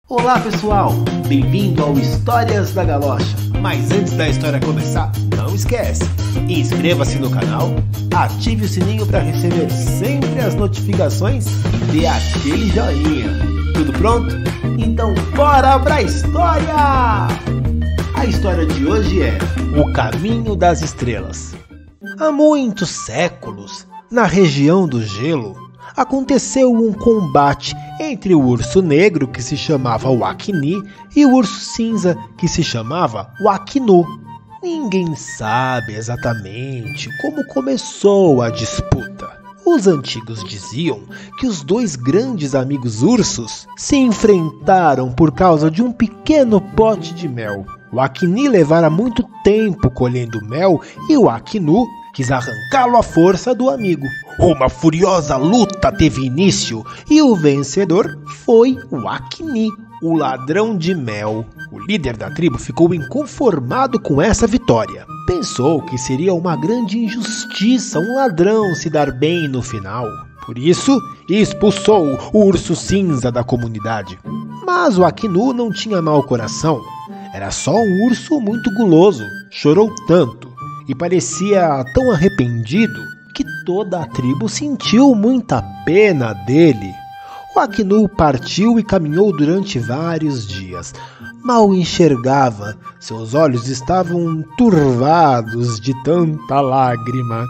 Olá pessoal, bem-vindo ao Histórias da Galocha. Mas antes da história começar, não esquece, inscreva-se no canal, ative o sininho para receber sempre as notificações e dê aquele joinha. Tudo pronto? Então bora pra história! A história de hoje é O Caminho das Estrelas. Há muitos séculos, na região do gelo, aconteceu um combate entre o urso negro, que se chamava Wakini, e o urso cinza, que se chamava Wakinu. Ninguém sabe exatamente como começou a disputa. Os antigos diziam que os dois grandes amigos ursos se enfrentaram por causa de um pequeno pote de mel. O Wakini levara muito tempo colhendo mel e o Wakinu quis arrancá-lo à força do amigo. Uma furiosa luta teve início e o vencedor foi o Wakini, o ladrão de mel. O líder da tribo ficou inconformado com essa vitória. Pensou que seria uma grande injustiça um ladrão se dar bem no final. Por isso, expulsou o urso cinza da comunidade. Mas o Wakinu não tinha mau coração. Era só um urso muito guloso. Chorou tanto e parecia tão arrependido que toda a tribo sentiu muita pena dele. O Wakinu partiu e caminhou durante vários dias. Mal enxergava, seus olhos estavam turvados de tanta lágrima.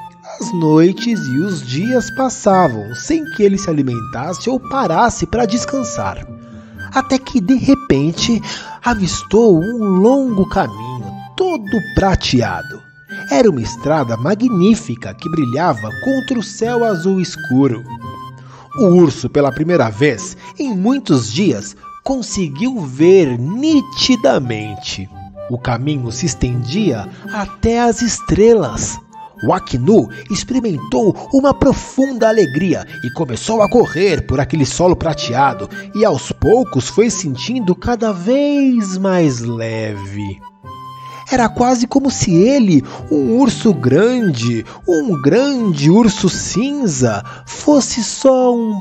As noites e os dias passavam sem que ele se alimentasse ou parasse para descansar. Até que, de repente, avistou um longo caminho, todo prateado. Era uma estrada magnífica que brilhava contra o céu azul escuro. O urso, pela primeira vez em muitos dias, conseguiu ver nitidamente. O caminho se estendia até as estrelas. O Wakinu experimentou uma profunda alegria e começou a correr por aquele solo prateado e aos poucos foi sentindo cada vez mais leve. Era quase como se ele, um urso grande, um grande urso cinza, fosse só um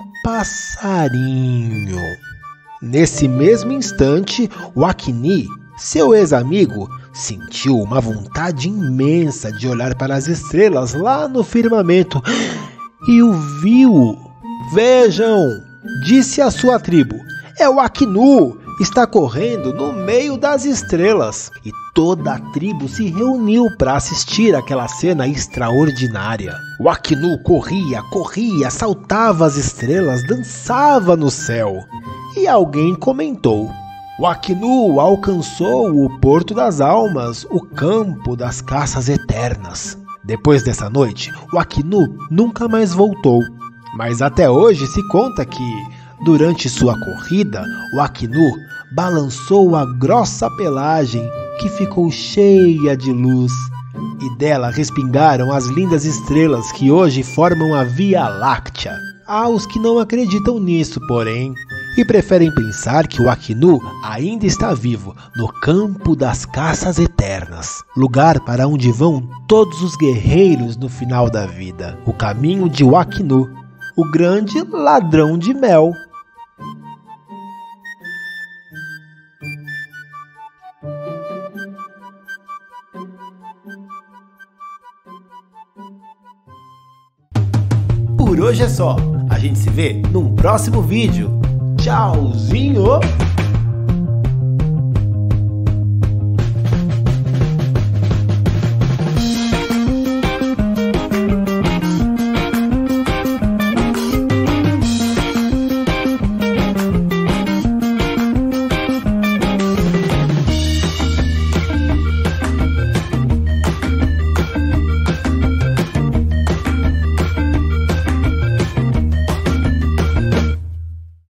passarinho. Nesse mesmo instante, o Wakini, seu ex-amigo, sentiu uma vontade imensa de olhar para as estrelas lá no firmamento e o viu. Vejam, disse a sua tribo, é o Wakinu, está correndo no meio das estrelas. E toda a tribo se reuniu para assistir aquela cena extraordinária. O Wakinu corria, saltava as estrelas, dançava no céu. E alguém comentou: o Wakinu alcançou o Porto das Almas, o campo das caças eternas. Depois dessa noite, o Wakinu nunca mais voltou. Mas até hoje se conta que, durante sua corrida, o Wakinu balançou a grossa pelagem que ficou cheia de luz. E dela respingaram as lindas estrelas que hoje formam a Via Láctea. Há os que não acreditam nisso, porém, e preferem pensar que o Wakinu ainda está vivo no campo das caças eternas, lugar para onde vão todos os guerreiros no final da vida. O caminho de Wakinu, o grande ladrão de mel. Por hoje é só. A gente se vê num próximo vídeo. Tchauzinho!